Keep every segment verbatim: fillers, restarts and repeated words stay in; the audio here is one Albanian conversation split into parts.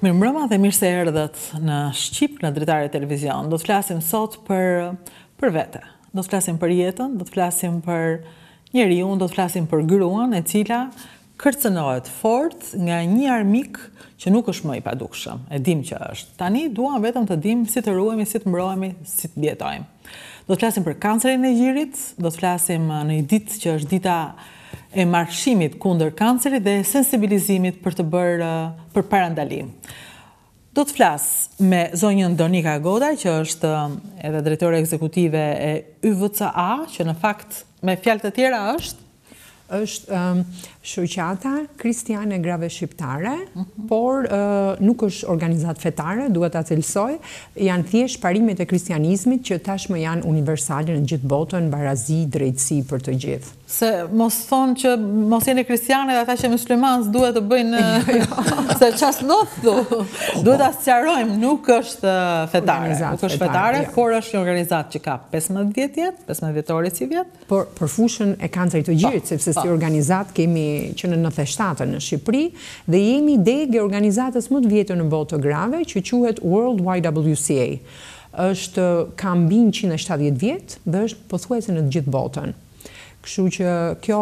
Mirëmbrëma dhe mirë se erdhët në Shqip, në Dritare Televizion. Do të flasim sot për, për vete. Do të flasim për jetën, do të flasim për njeriun, do të flasim për gruan e cila kërcënohet fort nga një armik që nuk është më i padukshëm. E dim që është. Tani duam vetëm të dim si të ruhemi, si të mbrohemi, si të bjetojmë. Do të flasim për kancerin e gjirit, do të flasim në një ditë që është dita e marshimit kundër kancerit dhe sensibilizimit për të bërë për parandalim. Do të flas me zonjën Donika Godaj, që është edhe drejtore ekzekutive e Y V C A, që në fakt me fjalë të tjera është është um, shoqata kristiane grave shqiptare, mm-hmm. por uh, nuk është organizat fetare, duhet ta cilësoj, janë thjesht parimet e kristianizmit që tashmë janë universale në gjithë botën, barazi, drejtësi për të gjithë. Se mos thonë që mos jeni kristiane dhe ata që muslimanë duhet të bëjnë se çfarë ndodh këtu. Duhet ta sqarojmë, nuk është fetare, nuk është fetare, por është një organizat që ka pesëmbëdhjetë vjet jetë, pesëmbëdhjetë vjetori si vjet. Por për fushën e kancerit të gjirit, sepse si organizat kemi që në nëntëdhjetë e shtatën në Shqipëri dhe jemi degë e organizatës më të vjetër në botë të grave që quhet World Y W C A. Është ka mbi njëqind e shtatëdhjetë vjet dhe është pothuajse në të gjithë botën. Kështu që kjo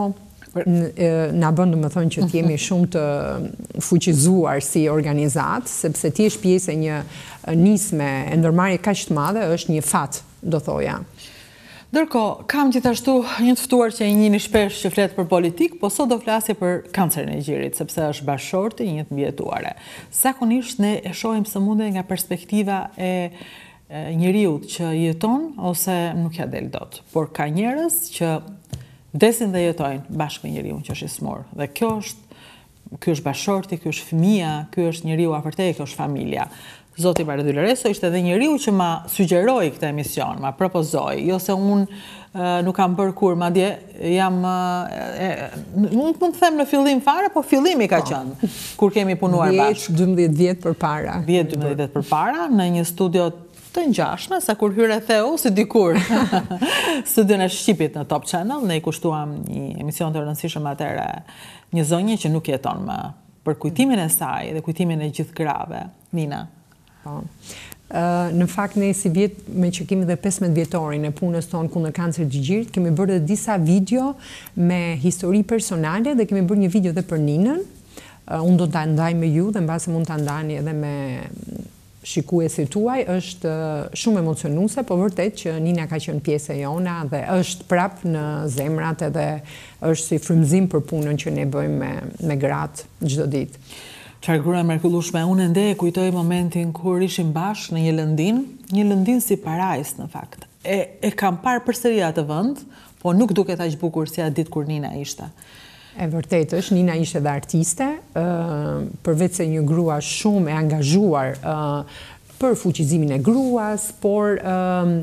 na bën domethënë që të jemi shumë të fuqizuar si organizat, sepse ti je pjesë e një nisme e ndërmarrje kaq të madhe, është një fat, do thoja. Ndërkohë, kam gjithashtu një të ftuar që e njihni shpesh që flet për politikë, po sot do flasje për kancerin e gjirit, sepse është bashkëshorti i një të mbijetuare. Zakonisht ne e shohim sëmundjen nga perspektiva e njeriut që jeton ose nuk ja del dot, por ka njerëz që desin dhe jetojnë bashkë me njeriun që është i smur. Dhe kjo është, ky është bashkëshorti, ky është fëmia, ky është njeriu afër teje, kjo është familja. Zoti Bardhy Loreso ishte edhe njeriu që ma sugjeroi këtë emision, ma propozoi, jo se unë uh, nuk kam bërë kur, madje jam uh, nuk mund të them në fillim fare, po fillimi ka qenë kur kemi punuar bashkë. dhjetë dymdhjetë vjet përpara. dhjetë dymdhjetë vjet përpara në një studio të ngjashme, sa kur hyre Theo si dikur studion e Shqipit në Top Channel, ne i kushtuam një emision të rëndësishëm atëre, një zonjë që nuk jeton më, për kujtimin e saj dhe kujtimin e gjithë grave. Nina. Po. Uh, në fakt ne si vjet me që kemi dhe pesëmbëdhjetë vjetorin e punës tonë kundër kancerit të gjirit, kemi bërë dhe disa video me histori personale dhe kemi bërë një video dhe për Ninën. Uh, unë do ta ndaj me ju dhe mbase mund ta ndani edhe me shikuesit tuaj, është shumë emocionuese, po vërtet që Nina ka qenë pjesë e jona dhe është prap në zemrat edhe është si frymëzim për punën që ne bëjmë me, me gratë çdo ditë. Çfarë grua mrekullueshme, unë ende e kujtoj momentin kur ishim bashkë në një lëndin, një lëndin si parajs në fakt. E, e kam parë përsëri atë vend, po nuk duket aq bukur si atë ditë kur Nina ishte. E vërtet është, Nina ishte dhe artiste, uh, përveç se një grua shumë e angazhuar uh, për fuqizimin e gruas, por um,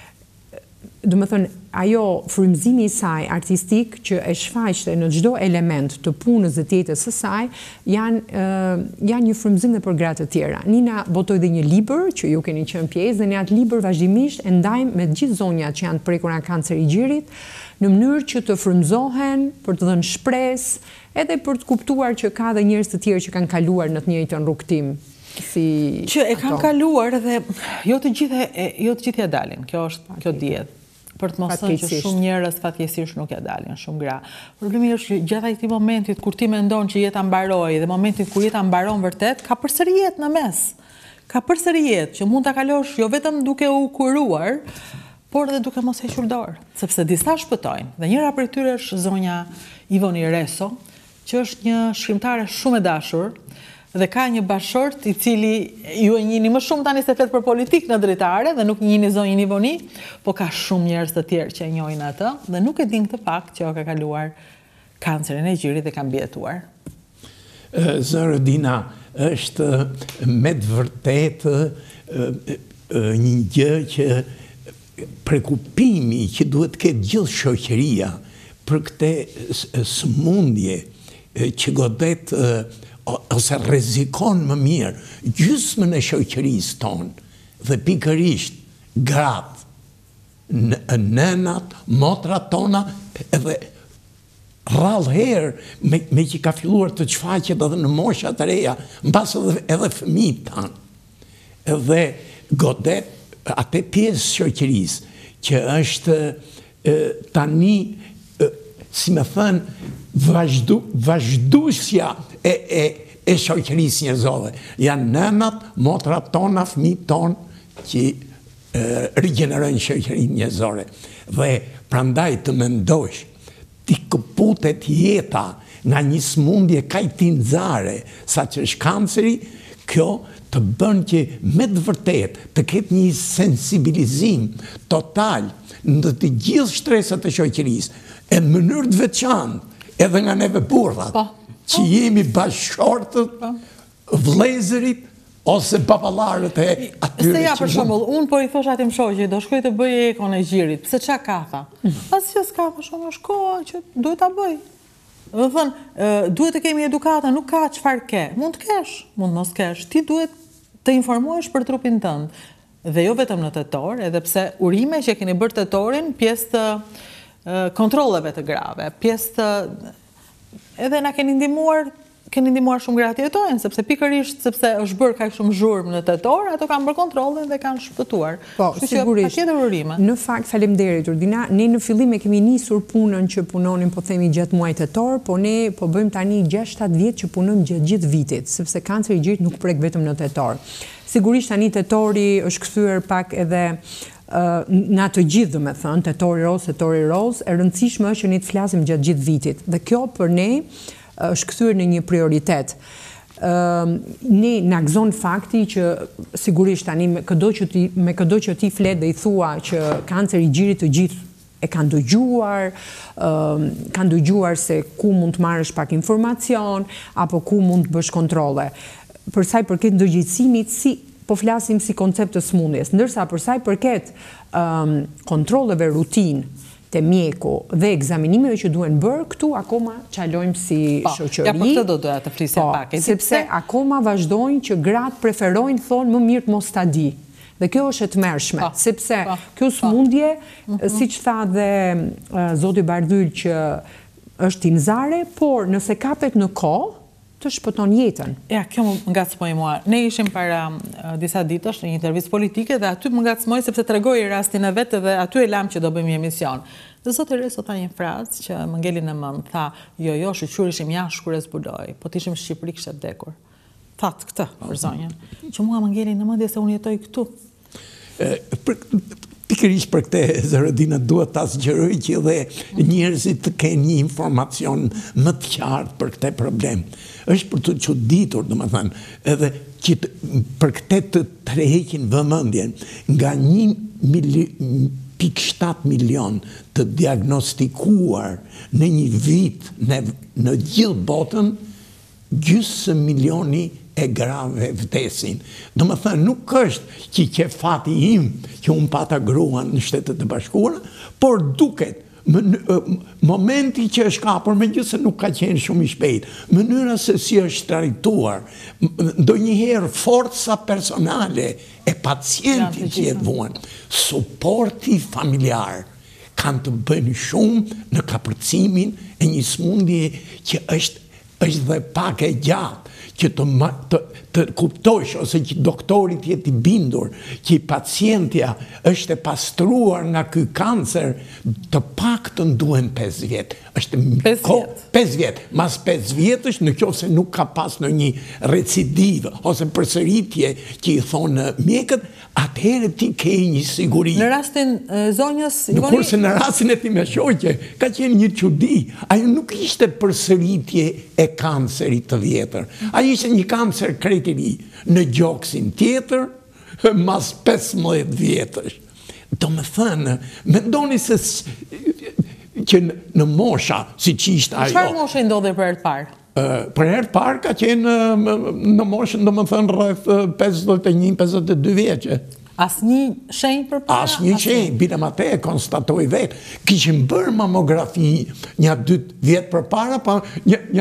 do të thënë, ajo frymëzimi i saj artistik që e shfaqte në çdo element të punës dhe të jetës së saj, janë, uh, janë një frymëzim dhe për gratë të tjera. Nina botoi dhe një libër që ju keni qenë pjesë dhe në atë libër vazhdimisht e ndajmë me gjithë zonjat që janë të prekur nga kanceri i gjirit, në mënyrë që të frymëzohen, për të dhënë shpresë, edhe për të kuptuar që ka dhe njerëz të tjerë që kanë kaluar në të njëjtën rrugtim. Si që e kanë kaluar dhe jo të gjithë jo të gjithë ja dalin. Kjo është kjo dihet. Për të mos thënë që shumë njerëz fatkeqësisht nuk ja dalin, shumë gra. Problemi është që gjatë këtij momentit kur ti mendon që jeta mbaroi dhe momentin kur jeta mbaron vërtet, ka përsëri jetë në mes. Ka përsëri jetë që mund ta kalosh jo vetëm duke u kuruar, por edhe duke mos hequr dorë, sepse disa shpëtojnë. Dhe njëra prej tyre është zonja Ivoni Reso, që është një shkrimtare shumë e dashur dhe ka një bashkëshort i cili ju e njihni më shumë tani se flet për politikë në Dritare dhe nuk njihni zonjën Ivoni, po ka shumë njerëz të tjerë që e njohin atë dhe nuk e din këtë fakt që ka kaluar kancerin e gjirit dhe ka mbijetuar. Zërë Dina, është me të vërtetë një gjë që prekupimi që duhet të ketë gjithë shoqëria për këtë sëmundje që godet ose rrezikon më mirë gjysmën e shoqërisë tonë dhe pikërisht gratë, nënat, motrat tona edhe rrallë herë, me, me që ka filluar të qfaqet edhe në mosha të reja, në basë edhe, edhe fëmijët tanë. Edhe godet, atë pjesë shoqërisë, që është e, tani, e, si me thënë, vazhdu, vazhdusja e, e, e shoqërisë njerëzore. Janë nënat, motrat tona, fëmijët tonë, që rigjenerojnë shoqërinë njerëzore. Dhe prandaj të mendosh, ti këputet jeta nga një smundje kajtinzare, sa që është kanceri, kjo të bën që me të vërtet të ketë një sensibilizim total në të gjithë shtresat e shoqërisë, e në mënyrë të veçantë edhe nga neve burrat, që jemi bashkëshortët, vëllezërit, ose babalarët e atyre që... Se ja, për shembull, unë po i thosh atim shoqit, do shkoj të bëj ekon e gjirit, pse qa ka tha? Asë që s'ka, për shumë, është koha që duhet ta bëj. Dhe thënë, duhet të kemi edukata, nuk ka qëfar ke. Mund të kesh, mund mos kesh. Ti duhet të informuesh për trupin tënd. Dhe jo vetëm në tetor, edhe pse urime që keni bërë tetorin, pjesë të kontroleve të grave, pjesë të... Edhe na keni ndihmuar keni ndihmuar shumë gra të jetojnë, sepse pikërisht sepse është bërë kaq shumë zhurmë në tetor, ato kanë bërë kontrollin dhe kanë shpëtuar. Po, sigurisht. Në fakt, faleminderit Urdina, ne në fillim e kemi nisur punën që punonim, po themi gjatë muajit tetor, po ne po bëjmë tani gjashtë shtatë vjet që punojmë gjatë gjithë vitit, sepse kanceri i gjirit nuk prek vetëm në tetor. Sigurisht tani tetori është kthyer pak edhe në atë gjithë, do me thënë, tetori roz, tetori roz, e rëndësishme është që ne të flasim gjatë gjithë vitit. Dhe kjo për ne është kthyer në një prioritet. Ne na gëzon fakti që sigurisht tani me këdo që ti, me këdo që ti flet dhe i thua që kanceri i gjirit të gjithë e kanë dëgjuar, kanë dëgjuar se ku mund të marrësh pak informacion, apo ku mund të bësh kontrolle. Për sa i përket ndërgjegjësimit, si po flasim si koncept të smundjes, ndërsa për sa i përket kontrolleve rutinë të mjeku dhe egzaminimeve që duhen bërë, këtu akoma qalojmë si shoqëri. Ja, për këtë do doja të flisja pak. Sepse akoma vazhdojnë që gratë preferojnë, thonë, më mirë të mos ta di. Dhe kjo është e tmerrshme, sepse kjo smundje, siç tha dhe zoti Bardhyl që është timzare, por nëse kapet në kohë, të shpëton jetën. Ja, kjo më ngacmoi mua. Ne ishim para disa ditësh në një intervistë politike dhe aty më ngacmoi sepse tregoi rastin e vet dhe aty e lam që do bëjmë një emision. Dhe zoti Reso tha një frazë që më ngeli në mend, tha, "Jo, jo, shqyr ishim jashtë kur e zbuloi, po të ishim në Shqipëri kishte vdekur." That këtë për zonjën, që mua më ngeli në mendje se unë jetoj këtu. Pikërisht për këte, Zërodina, duhet të asgjëroj që dhe njerëzit të kenë një informacion më të qartë për këte problem. Është për të çuditur, do më thënë, edhe që për këte të tërheqin vëmendjen nga një pikë shtatë milion të diagnostikuar në një vit në gjithë botën, gjysmë milioni e grave vdesin. Do më thënë, nuk është që që fati im që unë pata gruan në Shtetet e Bashkuara, por duket momenti që është kapur, me gjithë se nuk ka qenë shumë i shpejt, mënyra se si është trajtuar, do njëherë forca personale e pacientit që jetë vuan, suporti familjar, kanë të bënë shumë në kapërcimin e një smundje që është, është dhe pak e gjatë, që të, të, të kuptosh ose që doktorit jetë i bindur që pacientja është e pastruar nga ky kancer, të paktën duhen pesë vjet. Është pesë vjet. Mas pesë vjetësh, në qoftë se nuk ka pas në një recidiv ose përsëritje që i thonë mjekët, atëherë ti ke një siguri. Në rastin zonjës Ivoni, kurse në rastin e ti me shoqe, ka qenë një çudi. Ajo nuk ishte përsëritje e kancerit të vjetër. Ajo ishte një kancer kretiri në gjoksin tjetër, mas pesëmbëdhjetë vjetësh. Do me thënë, mendoni se që në mosha, si që ishte ajo... Çfarë moshe i ndodhe për herë të parë? Për herë të parë ka qenë në moshën, do me thënë, rreth pesëdhjetë e një pesëdhjetë e dy vjeqe. Asë një shenjë për para? Asë një shenjë, bina ma te e konstatoj vetë. Kishim bërë mamografi një dytë vjetë për para, pa një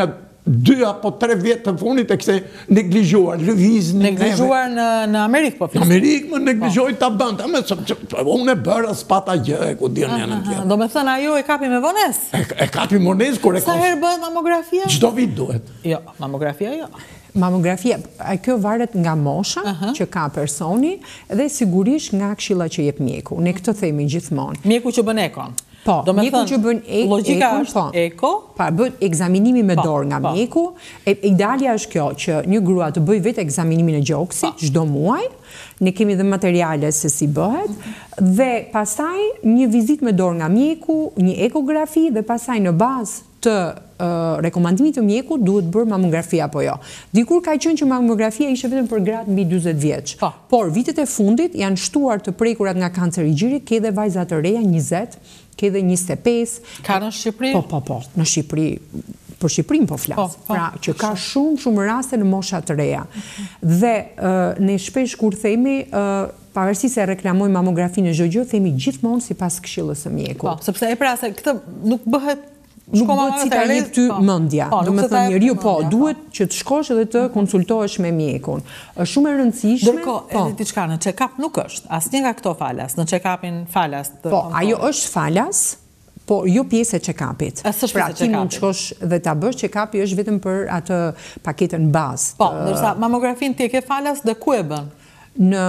dy apo tre vjetë të funit e kse neglizhuar, lëvizin e neve. Neglizhuar në Amerikë, po flisë? Në Amerikë më neglizhoj të bëndë, unë e bërë s'pata gjë e ku dirë një në tjetë. Do me thënë, ajo e kapi me vones? E kapi me vones, kur e Sa herë bëhet mamografia? Gjdo vit duhet. Jo, mamografia jo. Mamografia, kjo varet nga mosha që ka personi dhe sigurisht nga këshilla që jep mjeku. Ne këtë themi gjithmonë. Mjeku që bën ekon? Po, mjeku që bën ekon, logika është eko? Pa, bën ekzaminimi me dorë nga mjeku. Idealja është kjo, që një grua të bëj vetë ekzaminimin e gjoksit, çdo muaj, ne kemi dhe materiale se si bëhet, dhe pastaj një vizit me dorë nga mjeku, një ekografi, dhe pastaj në bazë të rekomandimit të mjeku duhet bërë mamografia apo jo. Dikur ka qenë që mamografia ishte vetëm për gratë mbi dyzet vjeç. Por vitet e fundit janë shtuar të prekurat nga kanceri i gjirit, ke dhe vajza të reja njëzet, ke dhe njëzet e pesë. Ka në Shqipëri? Po, po, po, në Shqipëri, për Shqipërinë po flas. Pra, që ka shumë, shumë raste në mosha të reja. Dhe ne shpesh kur themi, pavarësisht se reklamojmë mamografinë në çdo gjë, themi gjithmonë sipas këshillës së mjekut. Po, sepse e pra se këtë nuk bëhet nuk bëhet si ta jep ty mendja. Do të thënë njeriu po duhet që të shkosh edhe të konsultohesh me mjekun. Është shumë e rëndësishme. Ndërkohë, edhe diçka në check-up nuk është. Asnjë nga këto falas, në check-upin falas të Po, ajo është falas, po jo pjesë e check-upit. Pra ti mund të shkosh dhe ta bësh check-upi është vetëm për atë paketën bazë. Po, ndërsa mamografin ti e ke falas dhe ku e bën? Në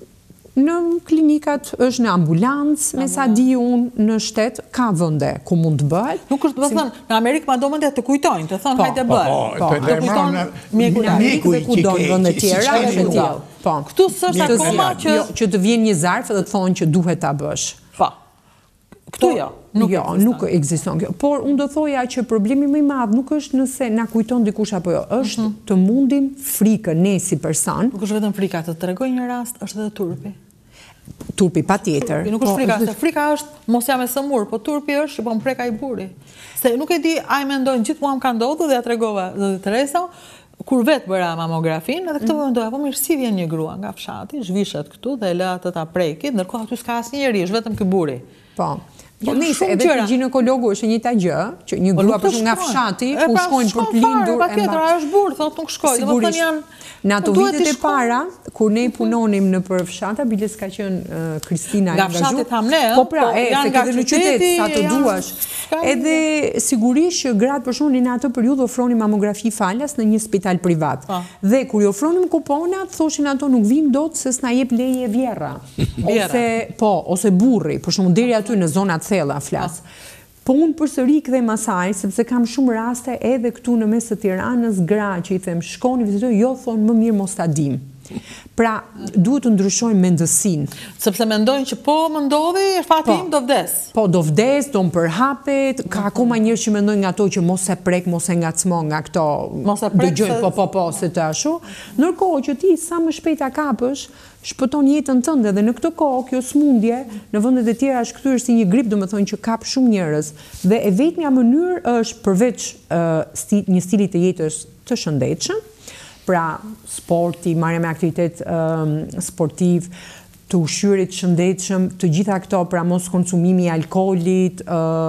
Në klinikat, është në ambulancë, me sa di unë në shtet, ka vënde ku mund të bëhet. Nuk është të thënë, në Amerikë ma do mëndja të kujtojnë, të thënë hajtë e bëhet. Po, të kujtojnë mjeku në Amerikë dhe ku dojnë vënde tjera, është tjera. Këtu sështë akoma që... Që të vjen një zarf dhe të thonë që duhet ta bësh. Po, këtu jo. Jo, nuk ekziston kjo. Por unë do thoja që problemi më i madh nuk është nëse na kujton dikush apo jo, është të mundim frikën ne si person. Nuk është vetëm frika, të tregoj një rast, është edhe turpi. Turpi patjetër. Nuk është frika, se frika është mos jam e sëmur, po turpi është që po më preka i buri. Se nuk e di, ai mendojnë gjithë mua më ka ndodhur dhe ja tregova zoti Teresa, kur vetë bëra mamografin, edhe këtë mendoja, po mirë si vjen një grua nga fshati, zhvishet këtu dhe lë atë ta prekit, ndërkohë aty s'ka asnjë njerëz, është vetëm ky buri. Po. Po nise, edhe të ginekologu është një ta gjë, që një grua për shumë nga fshati, ku shkojnë për të lindur... Pa tjetër, a është burë, thotë nuk shkojnë. Sigurisht, në ato vitet e para, kur ne punonim në për fshata, biles ka qenë Kristina nga fshati tham ne, po pra, e, se këtë në qytet, sa të duash. Edhe sigurisht që gratë për shumë në atë periudhë ofronin mamografi falas në një spital privat. Dhe kur i ofronim kuponat, thoshin ato nuk vim dot se s'na jep leje vjerra. Ose, po, ose burri, për shumë deri aty në zonat thella flas. Po unë përsëri kthem asaj, sepse kam shumë raste edhe këtu në mes të Tiranës, gra që i them shkoni vizitoj, jo thonë më mirë mos ta dim. Pra, duhet të ndryshojmë mendësinë. Sepse mendojnë që po më ndodhi, fati im do vdes. Po, do vdes, do më përhapet, ka akoma njerëz që mendojnë nga to që mos e prek, mos e ngacmo nga këto. Mos e prek, dëgjojnë, po, po, po, se të ashu. Ndërkohë që ti sa më shpejt ta kapësh, shpëton jetën tënde dhe në këtë kohë kjo smundje në vendet e tjera është kthyer si një grip, domethënë që kap shumë njerëz. Dhe e vetmja mënyrë është përveç një stili të jetës të shëndetshëm, pra sporti, marrja me aktivitet sportiv, të ushqyerit shëndetshëm, të gjitha këto, pra mos konsumimi i alkoolit,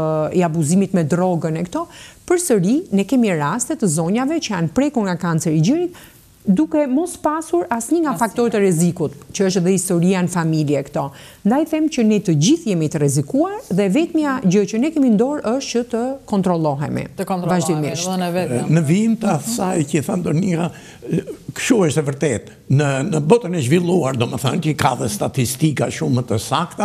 i abuzimit me drogën e këto, përsëri ne kemi raste të zonjave që janë prekur nga kanceri i gjirit, duke mos pasur asnjë nga faktorët e rrezikut, që është edhe historia në familje këto. Ndaj them që ne të gjithë jemi të rrezikuar dhe vetmja gjë që ne kemi në dorë është që të kontrollohemi. Të kontrollohemi, vazhdimisht. Në vijim të asaj që tha Dornika, kështu është e vërtet. Në në botën e zhvilluar, domethënë që ka dhe statistika shumë më të sakta,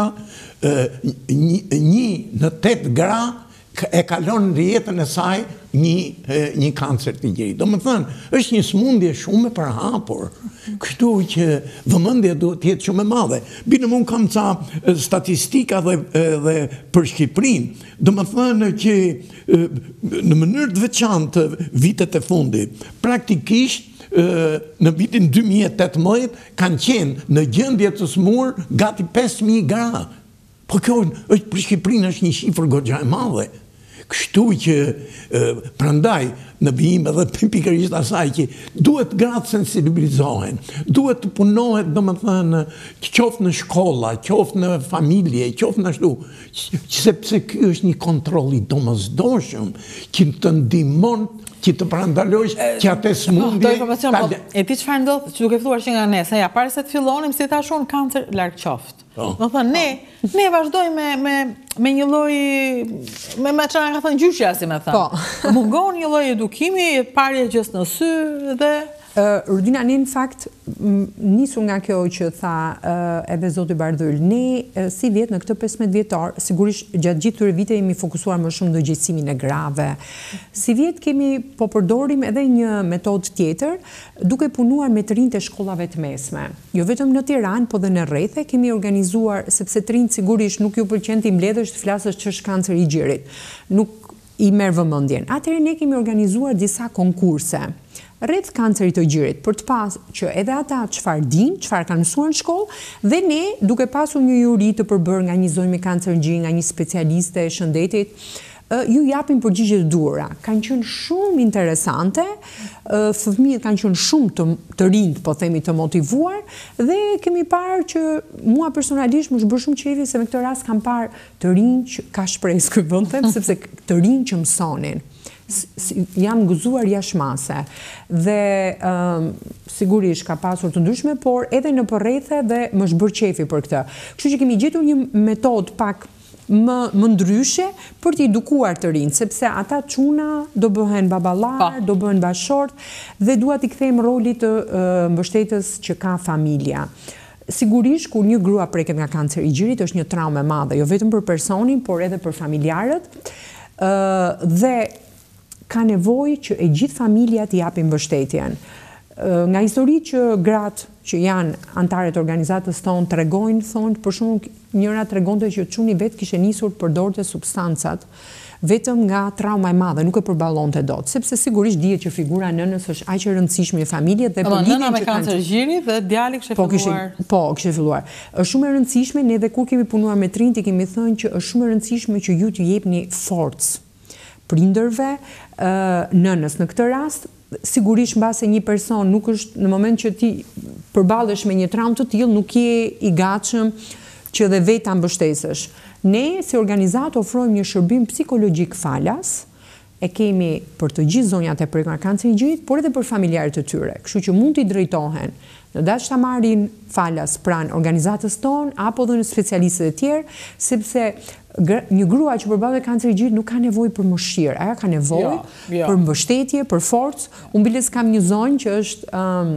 një në tetë gra e kalon në jetën e saj një, një kancer të gjirit. Do më thënë, është një smundje shumë e përhapur, kështu që vëmendja duhet të jetë shumë e madhe. Bine mund kam ca statistika dhe, dhe për Shqipërinë, do më thënë që në mënyrë të veçantë vitet e fundit, praktikisht në vitin dy mijë e tetëmbëdhjetë kanë qenë në gjendje të smur gati pesë mijë gra. Po kjo është për Shqipërinë është një shifër goxha e madhe. Kështu që prandaj në vijim edhe pikërisht asaj që duhet gratë sensibilizohen, duhet të punohet, domethënë, qoftë në shkolla, qoftë në familje, qoftë në ashtu, sepse ky është një kontroll i domosdoshëm që të ndihmon që të parandalosh që atë smundje... Do informacion, po, e ti çfarë ndodh që duke filluar që nga ne, se ja, para se të fillonim, si thash unë, kancer larg qoftë. Do thënë, ne, ne vazhdojmë me, me, me një lloj, me me çfarë ka thënë gjyqja, si më thënë. Po. Mungon një lloj edukimi, parje gjës në sy dhe... Rudina, ne në fakt, nisur nga kjo që tha edhe zoti Bardhyl, ne si vjetë në këtë pesëmbëdhjetë vjetar, sigurisht gjatë gjithë këtyre vite jemi fokusuar më shumë në gjësimin e grave. Si vjetë kemi po përdorim edhe një metodë tjetër, duke punuar me të rinjtë e shkollave të mesme. Jo vetëm në Tiranë, po dhe në rrethe kemi organizuar, sepse të rinjtë sigurisht nuk ju pëlqen ti mbledhësh të flasësh ç'është kanceri i gjirit. Nuk i merr vëmendjen. Atëherë ne kemi organizuar disa konkurse rreth kancerit të gjirit, për të pas që edhe ata çfarë dinë, çfarë kanë mësuar në shkollë, dhe ne, duke pasur një juri të përbërë nga një zonjë me kancer gjiri, nga një specialiste e shëndetit, ju japin përgjigje të duhura. Kanë qenë shumë interesante, fëmijët kanë qenë shumë të, të rinj, po themi të motivuar, dhe kemi parë që mua personalisht më është bërë shumë qefi se me këtë rast kam parë të rinj që ka shpresë ky vend, them, sepse të rinj që mësonin. Jam gëzuar jashmase dhe um, sigurisht ka pasur të ndryshme, por edhe në përrejthe dhe më është bërë qefi për këtë. Kështu që kemi gjetur një metodë pak më, më ndryshe për t'i edukuar të rinj, sepse ata çuna do bëhen baballar, do bëhen bashkëshort dhe dua t'i kthejmë rolit të uh, mbështetës që ka familja. Sigurisht, kur një grua preket nga kanceri i gjirit, është një traumë e madhe, jo vetëm për personin, por edhe për familjarët, uh, dhe ka nevojë që e gjithë familja t'i japin mbështetjen. Nga histori që gratë që janë antarët organizatës tonë tregojnë, thonë, për shumë njëra tregonte që çuni vetë kishte nisur të përdorte substancat vetëm nga trauma e madhe, nuk e përballonte dot, sepse sigurisht dihet që figura e nënës është aq e rëndësishme në familje dhe për nëna me kancer gjiri dhe djali kishte filluar. Po, kishte filluar. Është shumë e rëndësishme, ne edhe kur kemi punuar me trinjt i kemi thënë që është shumë e rëndësishme që ju t'ju jepni forcë prindërve, nënës në këtë rast, sigurisht mbase një person nuk është në moment që ti përballesh me një traumë të tillë, nuk je i gatshëm që dhe vetë ta mbështesësh. Ne si organizatë ofrojmë një shërbim psikologjik falas, e kemi për të gjithë zonjat e prekur nga kanceri i gjirit, por edhe për familjarët e tyre. Kështu që mund t'i drejtohen në dash ta marrin falas pranë organizatës tonë apo dhe në specialistët e tjerë, sepse një grua që përballet kanceri i gjirit nuk ka nevojë për mëshirë, ajo ka nevojë jo, jo. për mbështetje, për forcë. Unë biles kam një zonjë që është um,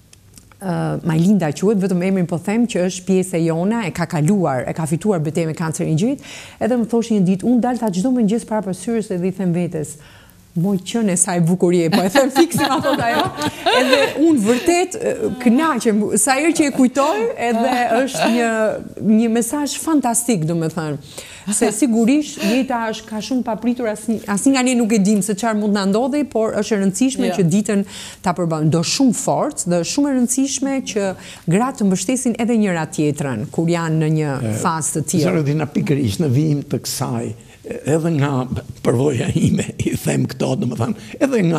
uh, Majlinda quhet, vetëm emrin po them, që është pjesë e jona, e ka kaluar, e ka fituar betejën me kancerin e gjirit, edhe më thoshte një ditë, unë dalta çdo mëngjes para pasyrës edhe i them vetes, moj qënë e saj bukurie, po e them fiksim ato të ajo, edhe unë vërtet kënaqem, sa herë që e kujtoj, edhe është një, një mesazh fantastik, do me thënë. Se sigurisht jeta është ka shumë papritur, asnjë nga ne nuk e dim se çfarë mund na ndodhi, por është e rëndësishme yeah. që ditën ta përballojmë. Do shumë forcë, dhe shumë e rëndësishme që gratë të mbështesin edhe njëra tjetrën kur janë në një fazë të tillë. Zorodina, pikërisht në vijim të kësaj, edhe nga përvoja ime, i them këto, dhe më thanë, edhe nga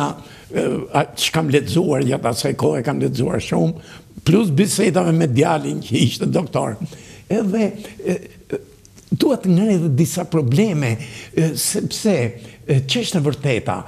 që kam lexuar, gjatë asaj kohe kam lexuar shumë, plus bisedave me djalin që ishte doktor, edhe duhet nga edhe disa probleme, sepse që është e vërteta,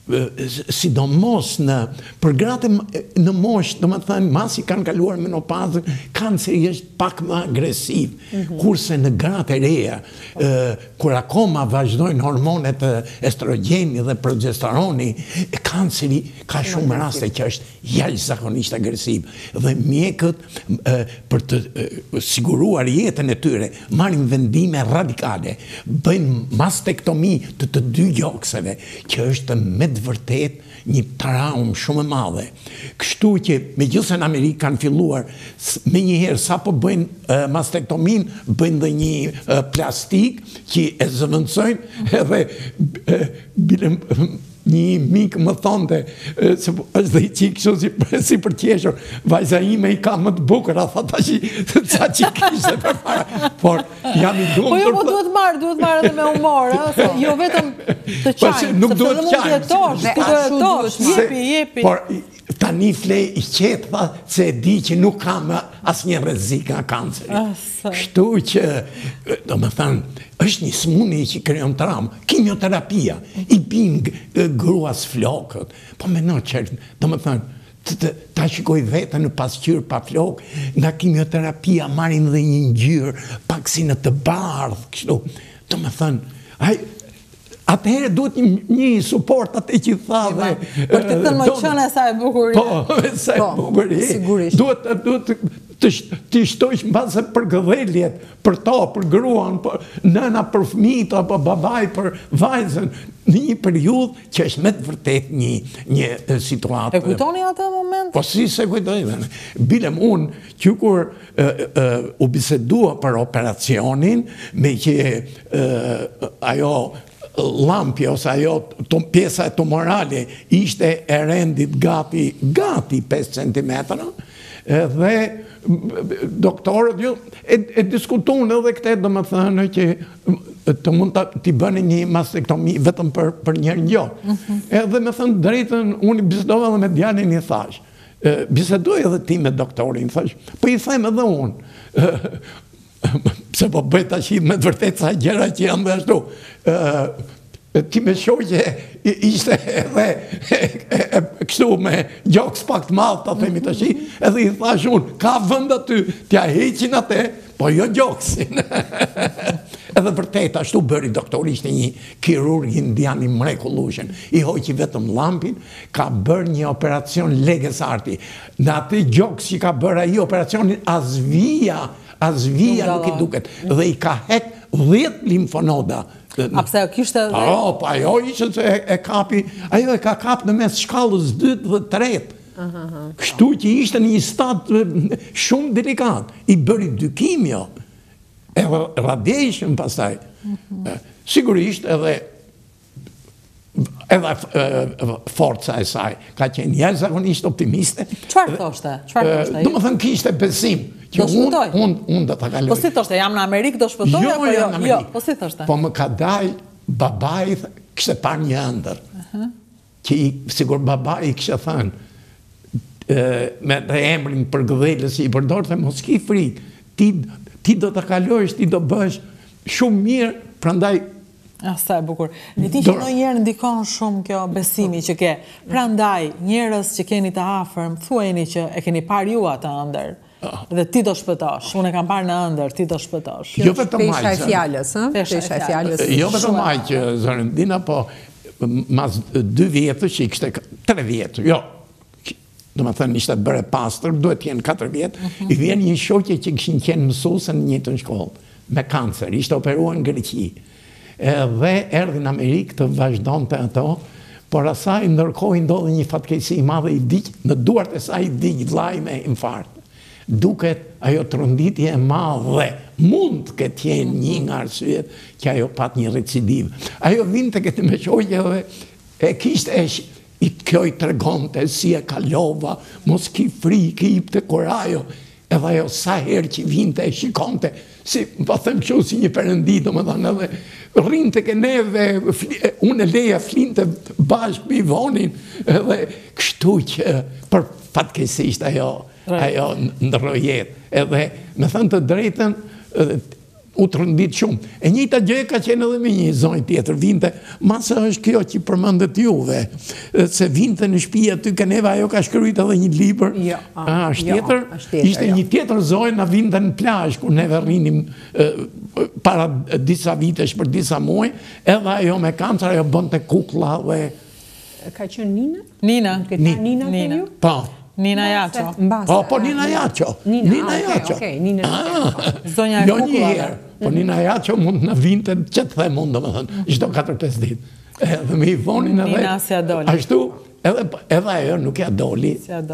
sidomos në për gratë në moshë, do më thënë, masi kanë kaluar menopazën, kanceri është pak më agresiv, mm-hmm. kurse në gratë e reja, kur akoma vazhdojnë hormonet estrogeni dhe progesteroni, kanceri ka shumë raste që është jashtëzakonisht agresiv. Dhe mjekët, për të siguruar jetën e tyre, marrin vendime radikale, bëjnë mastektomi të të dy gjokseve, që është me të vërtet një traumë shumë e madhe. Kështu që me gjithë në Amerikë kanë filluar me njëherë sa po bëjnë uh, mastektomin, bëjnë dhe një uh, plastik që e zëvëndsojnë edhe uh, bile, një mikë më thonte, se është dhe i qikë kështu si, si për qeshur, vajza ime i ka më të bukur, a tha ta që sa që kishte për para, por jam i dumë... Po jo, po duhet marrë, duhet marrë edhe me humor, se jo vetëm të qajnë, nuk duhet sepse dhe mund të jetosh, ti do jetosh, jepi, jepi. Por tani flej i qetë, tha, se e di që nuk kam asë një rrezik nga kanceri. Kështu që, do më thënë, është një smuni që krijon traumë, kimioterapia, i bin gruas flokët, po me në qërë, do më thënë, ta shikoj vete në pasqyrë pa flokë, nga kimioterapia marin dhe një ngjyrë, pak si në të bardhë, kështu, do më thënë, aj, atëherë duhet një suport atë që tha dhe... Për të thënë më qënë e sa e bukurie. Po, sa e bukurie. Sigurisht. Duhet të shtojsh në base për gëdheljet, për to, për gruan, për nëna, për fëmijët, apo babaj, për vajzën, në një periudhë që është me të vërtet një situatë. E kujtoni atë moment? Po si se kujtoni. Bilem unë që kur u bisedua për operacionin, me që ajo lampi ose ajo pjesa e tumorale ishte e rendit gati gati pesë centimetra dhe doktorët ju e diskutuan edhe këtë, do më thënë që të mund t'i bëni një mastektomi vetëm për njerë gjotë. Edhe me thënë drejtën, unë bisedova edhe me djalin i thash, bisedoj edhe ti me doktorin, thash, po i them edhe unë, se po bëjt ashtë me të vërtet sa gjera që janë dhe ashtu. Ti me shoqe ishte edhe kështu me gjokës pak të madhë, ta themi të shi, edhe i thash unë, ka vënd aty, t'ja heqin atë, po jo gjokësin. Edhe vërtet, ashtu bëri doktor, ishte një kirurg indian i mrekullueshëm, i hoqi vetëm lampin, ka bërë një operacion leges arti. Në atë gjokës që ka bërë aji operacionin, as vija, as vija nuk i duket, dhe i ka hek dhjetë limfonoda. A pse o kishte dhe... O, pa ajo ishte se e kapi, ajo e ka kap në mes shkallës dytë dhe tretë. Kështu që ishte një stat shumë delikat. I bëri dy kimio, edhe radiation pastaj. Sigurisht edhe edhe forca e saj. Ka qenë jashtëzakonisht optimiste. Çfarë thoshte? Çfarë thoshte? Do më thënë kishte besim. Do shpëtoj? Unë do të kaloj. Po si thoshte, jam në Amerikë, do shpëtoj? Jo, jam në Amerikë. Po si thoshte? Po më ka dal, babaj kështë par një ëndër. Që sigur babaj kështë thënë, me dhe emrin për gëdhelës i përdorë, dhe mos ki frikë, ti do të kalojsh, ti do bësh shumë mirë, prandaj... Sa e bukur. Në ti që në njerë ndikon shumë kjo besimi që ke, prandaj njerës që keni të afërm, thueni që e keni par ju atë ëndër, dhe ti do shpëtosh. Unë e kam parë në ëndër, ti do shpëtosh. Jo vetëm majqë. Pesha e fjallës, hë? Pesha e fjallës. Jo vetëm majqë, Zërëndina, po mas dy vjetës që i kështë, tre vjetë, jo. Do më thënë, ishte bërë pastër, duhet t'jenë katër vjetë, i vjen një shoqe që këshin qenë mësusën një të në shkollë, me kancer, ishte operuar në Greqi. Dhe erdi në Amerikë të vazhdon të ato, por asaj ndërkohë ndodhe një fatkesi i madhe i dikë, në duart e saj i dikë vlaj me infarkt. Duket ajo të rënditje e madhe, mund të këtë jenë një nga arsyet që ajo pat një recidiv. Ajo vind të këtë me qoqe dhe e kishtë e i kjo i tregonte si e kalova, mos ki frikë i pëtë korajo, edhe ajo sa herë që vinte e shikonte, si, pa them kështu si një përëndit, më dhanë edhe, rrinte ke neve, unë e leja flinte bashkë për i vonin, edhe kështu që për fatkesisht ajo, ajo ndërrojet, edhe me thënë të drejten, u të rëndit shumë. E njëta gjë ka qenë edhe me një zonjë tjetër, vinte, masa është kjo që përmëndet juve, se vinte në shtëpi aty ke neve, ajo ka shkruajtur edhe një libër, a, është tjetër, ishte një tjetër zonjë, na vinte në plazh, kur neve rrinim para disa vitesh për disa muaj, edhe ajo me kancer, ajo bënte kukulla dhe... Ka qenë Nina? Nina. Nina të ju? Po. Nina Jaço. Po, po Nina Jaço. Nina Jaço. Okej, Nina. Zonja e kukullave. Jo një herë. Po Nina Jaço mund në vinte, që të the mund, do më thënë, çdo katër pesë ditë. Dhe me i vonin edhe... Nina si a doli. Ashtu, Edhe ajo nuk ja doli.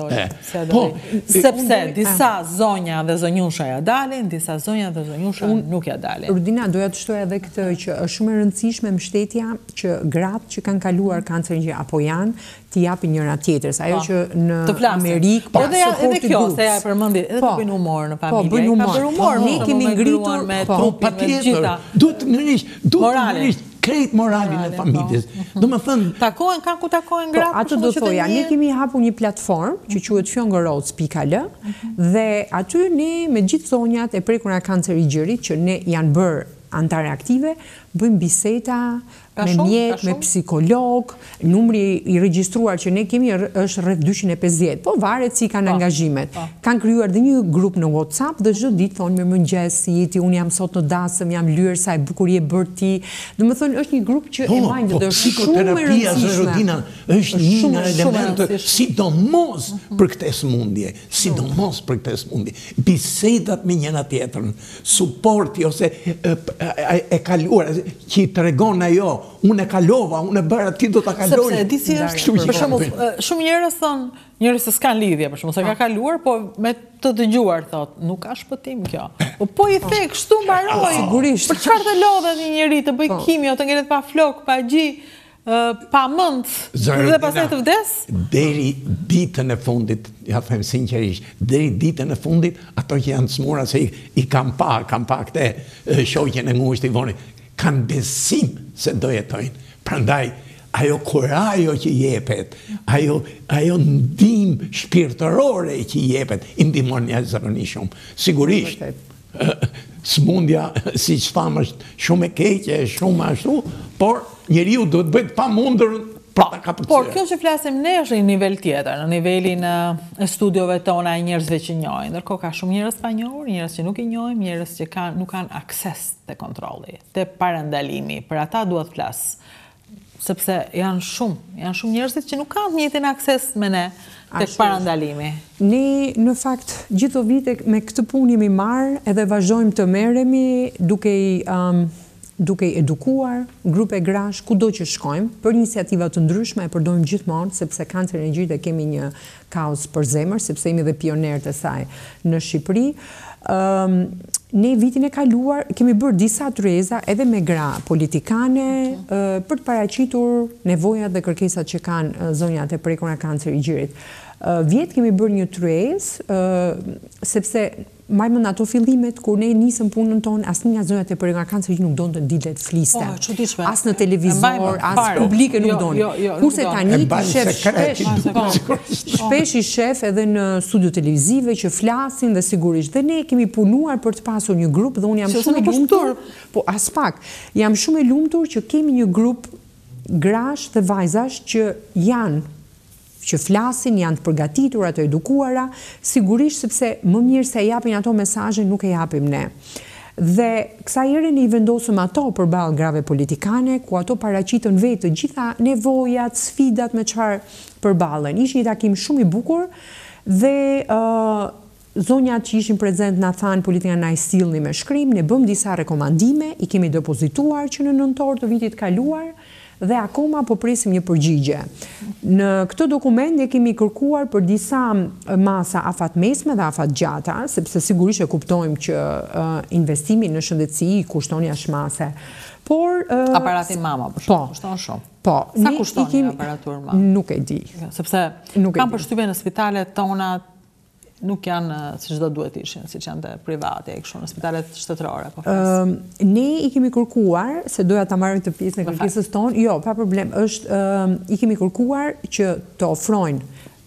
Sepse disa zonja dhe zonjusha ja dalin, disa zonja dhe zonjusha nuk ja dalin. Rudina, doja të shtoj edhe këtë që është shumë e rëndësishme mbështetja që gratë që kanë kaluar kancerin që apo janë, t'i japin njëra tjetërës. Ajo që në Amerikë... Po edhe kjo, se ja e përmëndi, edhe të bëjnë humor në familje. Po, bëjnë humor. Ne kemi ngritur me trupin, me gjitha. Duhet të nërisht, duhet të nërisht, krejt moralin e familjes. Do më thënë... Takohen, kanë ku takohen gratë. Ato do thoja, ne kemi hapu një platform që quhet fjongoroc punkt al dhe aty ne me gjithë zonjat e prekura kancer i gjirit që ne janë bërë antare aktive, bëjmë biseda me mjek, me psikolog, numri i regjistruar që ne kemi është rreth dyqind e pesëdhjetë, po varet si kanë angazhimet. Kanë krijuar dhe një grup në WhatsApp dhe çdo ditë thonë mirëmëngjes, si jeti, unë jam sot në dasëm, jam lyer sa e bukur je bërë ti. Domethënë është një grup që e majnë dhe është shumë e rëndësishme. Është një nga elementët, sidomos për këtë smundje, sidomos për këtë smundje. Bisedat me njëra tjetrën, suporti ose e kaluar, që i tregon ajo, unë e kalova, unë e bërë, ti do të kaloj. Sepse, di si është, për shumë, shumë njërës thonë, njërës se s'kan lidhje, për shumë, se ka kaluar, po me të dëgjuar, thot, nuk ka shpëtim kjo. Po po i the, kështu mbaroj, sigurisht. Për çfarë të lodhe një njëri, të bëj kimio, të ngelet pa flok, pa gji, pa mënd, dhe pasaj të vdes? Deri ditën e fundit, ja them sinqerisht, deri ditën e fundit, ato që janë smura se i kam pa, kam pa këte shoqen e ngusht i vonit, kanë besim se do jetojnë. Prandaj, ajo kurajo që jepet, ajo, ajo ndim shpirtërore që jepet, i ndihmon një zërëni shumë. Sigurisht, smundja, si që thamë, është shumë e keqe, shumë ashtu, por njeriu do të bëjt pa mundër pra ta kapërcyer. Por kjo që flasim ne është një nivel tjetër, në nivelin e studiove tona e njerëzve që njohin. Ndërkohë ka shumë njerëz pa njohur, njerëz që nuk i njohim, njerëz që kanë, nuk kanë akses te kontrolli, te parandalimi. Për ata duhet flas. Sepse janë shumë, janë shumë njerëzit që nuk kanë njëjtin akses me ne tek parandalimi. Ne në fakt gjithë vite me këtë punë jemi marrë edhe vazhdojmë të merremi duke i um, duke i edukuar grupe grash kudo që shkojmë për iniciativa të ndryshme, e përdojmë gjithmonë sepse kancerin e gjirit e kemi një kauzë për zemër, sepse jemi dhe pionerët e saj në Shqipëri. Um, ne vitin e kaluar kemi bërë disa tryeza edhe me gra politikane uh, për të paraqitur nevojat dhe kërkesat që kanë uh, zonjat e prekura kancer i gjirit. Uh, vjet kemi bërë një tryezë uh, sepse majmë në ato fillimet, kur ne nisëm punën tonë, asë një nga zonjat e për nga kancer që nuk donë të dilet fliste. Asë në televizor, asë publike nuk donë. Kurse tani të shef shpesh, shpesh i shef edhe në studio televizive që flasin dhe sigurisht. Dhe ne kemi punuar për të pasur një grup dhe unë jam shumë e lumtur, po as pak, jam shumë e lumtur që kemi një grup grash dhe vajzash që janë që flasin, janë të përgatitur, ato edukuara, sigurisht sepse më mirë se japin ato mesazhe nuk e japim ne. Dhe kësa ere ne i vendosëm ato përballë grave politikane, ku ato paraqitën vetë të gjitha nevojat, sfidat me çfarë përballen. Ishte një takim shumë i bukur dhe uh, zonjat që ishin prezent na thanë politika na i sillni me shkrim, ne bëm disa rekomandime, i kemi depozituar që në nëntor të vitit kaluar, dhe akoma po presim një përgjigje. Në këtë dokument ne kemi kërkuar për disa masa afat mesme dhe afat gjata, sepse sigurisht e kuptojmë që uh, investimi në shëndetësi kushton jashmase. Por uh, aparati mama për shumë, kushton shumë. Po, sa kushton një aparatur mama? Nuk e di. Sepse kam përshtypjen në spitalet tona nuk janë si çdo duhet ishin, siç janë të private, kështu në spitalet shtetërore, po flas. Uh, ne i kemi kërkuar, se doja ta marrë të pjesë në kërkesës tonë, jo, pa problem, është uh, i kemi kërkuar që të ofrojnë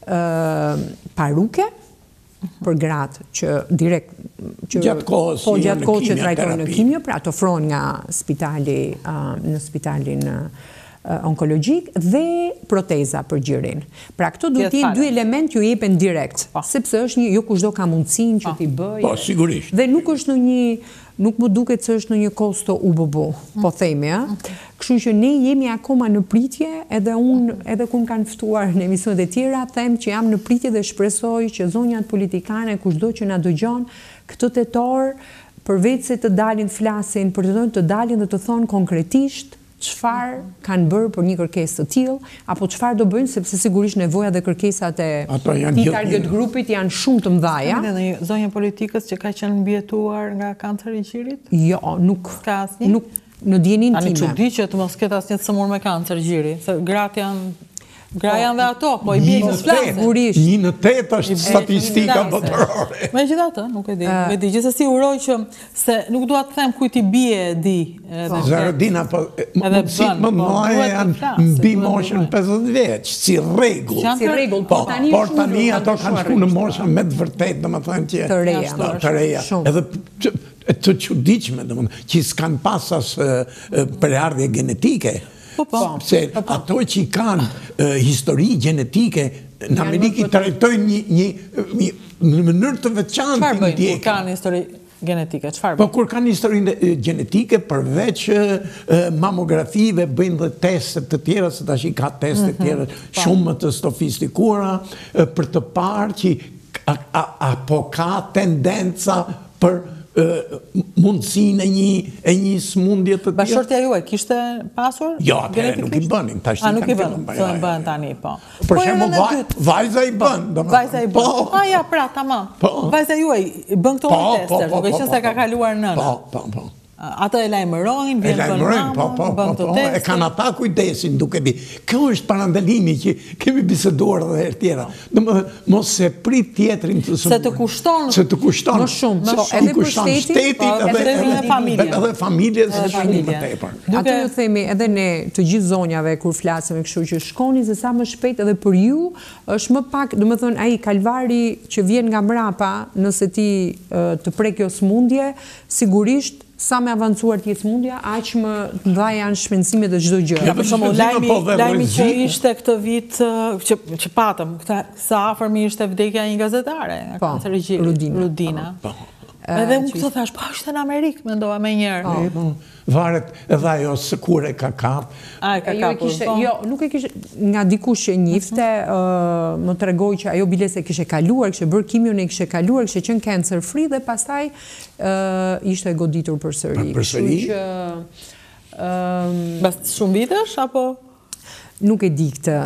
uh, paruke për gratë që direkt që gjatë kohës po gjatë kohës që trajtojnë në kimio, pra të ofrojnë nga spitali uh, në spitalin uh, onkologjik dhe proteza për gjirin. Pra këto duhet të jenë dy element që jepen direkt, sepse është një jo kushdo ka mundësinë që t'i bëjë. Po, sigurisht. Dhe nuk është në një nuk më duket se është në një kosto u b b, po themi, ja. Kështu që ne jemi akoma në pritje, edhe unë edhe kur më kanë ftuar në emisionet e tjera, them që jam në pritje dhe shpresoj që zonjat politikane kushdo që na dëgjon këtë tetor, përveç se të dalin flasin, për të të dalin dhe të thonë konkretisht çfarë kanë bërë për një kërkesë të tillë, apo çfarë do bëjnë, sepse sigurisht nevoja dhe kërkesat e këtij target grupit janë shumë të mëdha. Ka një zonjë politikës që ka qenë mbijetuar nga kanceri i gjirit? Jo, nuk. Ka asnjë? Nuk në dijenin time. Tani çudi që të mos ketë asnjë të sëmur me kancer gjiri, se gratë janë Gra janë dhe ato, po i bjekës flasë. Një në tetë është statistika botërore. Me gjitha të, nuk e di. Me di, gjithësësi uroj që se nuk dua të them kujt i bie e di. Zaradina, po mundësit më mëdha janë mbi moshën pesëdhjetë vjeç, si rregull. Si rregull, por tani ato kanë shku në moshën me të vërtetë, domethënë që të reja. Të reja. Edhe të çuditshme, domethënë, që s'kan pas as përardhje genetike. Se ato që i kanë histori genetike në Amerikë trajtojnë një në mënyrë të veçantë. Çfarë bëjnë kur kanë histori genetike? Çfarë bëjnë? Po kur kanë histori genetike, përveç mamografive, bëjnë dhe testet të tjera, se tash i ka testet të tjera shumë më të sofistikuara, për të parë që apo ka tendenca për mundësin e një smundje të tjera. Bashkëshortja juaj, kishte pasur? Jo, atëre nuk i bënin. A, nuk i bënin, të në bënë tani, po. Për shemë, vajza i bën. Vajza i bën. A, ja, pra, tamam. Vajza juaj, bën këto një tester, nuk e që se ka kaluar nëna. Po, po, po. Ato e lajmërojnë, vjen për mamën, bën të testin. E kanë ata kujdesin, duke di. Kjo është parandalimi që kemi biseduar dhe herë tjera. Mos se prit tjetrin të sëmurë. Se të kushton. Se të kushton. Më shumë. Edhe për shtetit, edhe familje. Edhe familje, dhe shumë më tepër. Ato ju themi edhe ne të gjithë zonjave kur flasëm e kështu që shkoni se sa më shpejt edhe për ju është më pak, do më thonë, ai kalvari që vjen nga mrapa nëse ti të prek kjo smundje, sigurisht sa me avancuar t'jetë smundja, aq më dha janë shpensimet dhe çdo gjë. Për shembull, lajmi që ishte këtë vit që patëm, sa afërmi ishte vdekja një gazetare nga kanceri i gjirit, Rudina. Edhe unë këtë thash, pa është në Amerikë, mendova me njerë. Varet edhe ajo së kur e ka kapë. A, e ka kapur. Jo, nuk e kishe, nga dikush që njifte, më të regoj që ajo bilese kishe kaluar, kishe bërë kimion e kishe kaluar, kishe qenë cancer free dhe pastaj ishte goditur për sëri. Për sëri? Bas shumë vitesh, apo? Nuk e di këtë.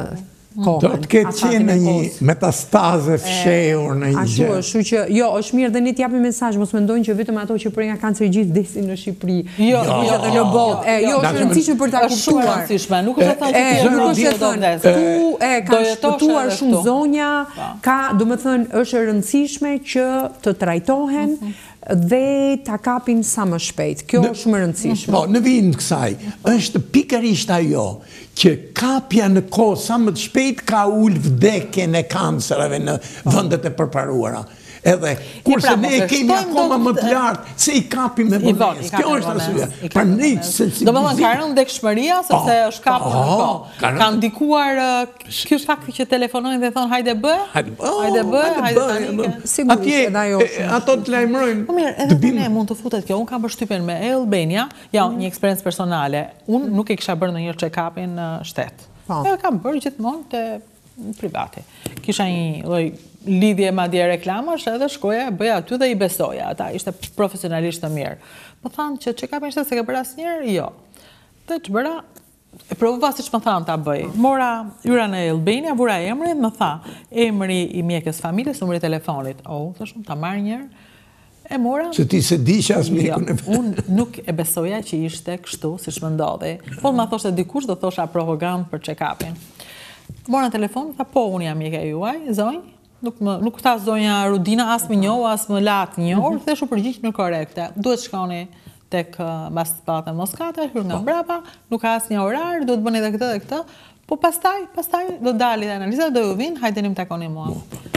Do të ketë qenë një metastaze fshehur në një gjë. Ashtu që, jo, është mirë dhe ne t'japim mesazh, mos mendojnë që vetëm ato që prej nga kanceri i gjirit vdesin në Shqipëri. Jo, jo, edhe në botë. Jo, është rëndësishme për ta kuptuar. Shumë rëndësishme, nuk është të thënë që nuk është të thënë. Tu e kanë shpëtuar shumë zonja, ka, domethënë, është e rëndësishme që të trajtohen dhe ta kapin sa më shpejt. Kjo është shumë e rëndësishme. Po, në vijim të kësaj, është pikërisht ajo që kapja në kohë sa më të shpejt ka ullë vdekjen e kancerave në vendet e përparuara. Edhe, kurse ne kemi akoma më të lartë, se i kapim me vonesë. Kjo është arsyeja. Për ne sensibilizim. Do më thënë, ka rënë dekshmëria, sepse është kapur në kohë. Ka ndikuar ky fakti që telefonojnë dhe thonë, hajde bë, hajde bë, hajde tani. Sigurisht edhe ajo. Ato të lajmërojnë. Po mirë, edhe të ne mund të futet kjo. Unë kam përshtypjen me Albania, ja, një eksperiencë personale. Unë nuk e kisha bërë në një check-upin në shtet. E kam bërë gjithmonë të privati. Kisha një lloj lidhje madje reklamash edhe shkoja, bëja aty dhe i besoja. Ata ishte profesionalisht të mirë. Më thanë që check-upin shtet se ke bërë asnjëherë? Jo. Dhe që bëra, e provova siç më thanë ta bëj. Mora yra në Albania, vura emrin, më tha, emri i mjekës familjes, numri i telefonit. Oh, thashun, ta marr një herë. E mora. Se ti se disha as mjekun e vet. Unë nuk e besoja që ishte kështu siç më ndodhi. Po më thoshte dikush do thosha propagandë për check-upin. Mora në telefon, tha po, unë jam mjeka juaj, zonjë. Nuk më nuk tha zonja Rudina, as më njoh, as më lat njoh, theshu përgjigj në korrekte. Duhet shkoni tek mbas pallatën Moskate, hyr nga mbrapa, nuk ka asnjë orar, duhet bëni edhe këtë dhe këtë. Po pastaj, pastaj do dali analiza, do ju vinë, hajde nim takoni mua.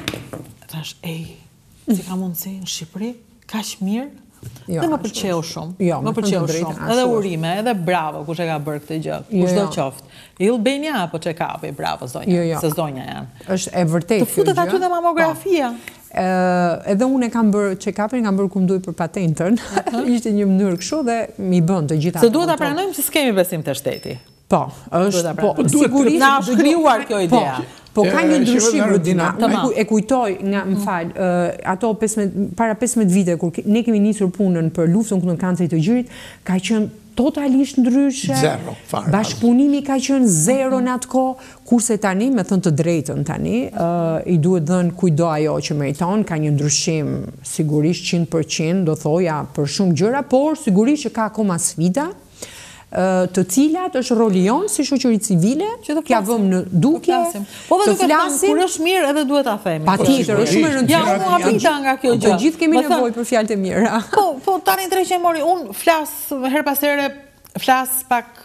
Thash, ej, si ka mundësi në Shqipëri, kaq mirë? Dhe më pëlqeu shumë. Më pëlqeu shumë. Edhe urime, edhe bravo kush e ka bërë këtë gjë. Kushdo qoftë. Albania apo check-upi, bravo zonja, se zonja janë. Është e vërtetë. Të futet aty dhe mamografia. Edhe unë e kam bërë check-upin, kam bërë ku më duaj për patentën. Ishte një mënyrë kështu dhe mi bën të gjitha. Se duhet ta pranojmë se s'kemi besim te shteti. Po, është po sigurisht na është krijuar kjo idea. Po ka një ndryshim Rudina, e kujtoj nga, më fal, ato para pesëmbëdhjetë vite kur ne kemi nisur punën për luftën kundër kancerit të gjirit, ka qenë totalisht ndryshe. Zero, fare. Bashkëpunimi ka qenë zero në atë kohë, kurse tani, me thënë të drejtën tani, i duhet dhënë kujdo ajo që meriton, ka një ndryshim sigurishtqind për qind, do thoja për shumë gjëra, por sigurisht që ka akoma sfida, të cilat është roli jonë si shoqëri civile, kja vëmë në dukje, të flasim. Kur është mirë edhe duhet ta themi. Patjetër, është shumë e rëndësishme. Ja, unë habita nga kjo gjë. Të gjithë kemi nevojë për fjalët e mira. Po, po tani drejt që mori, unë flas her pas here, flas pak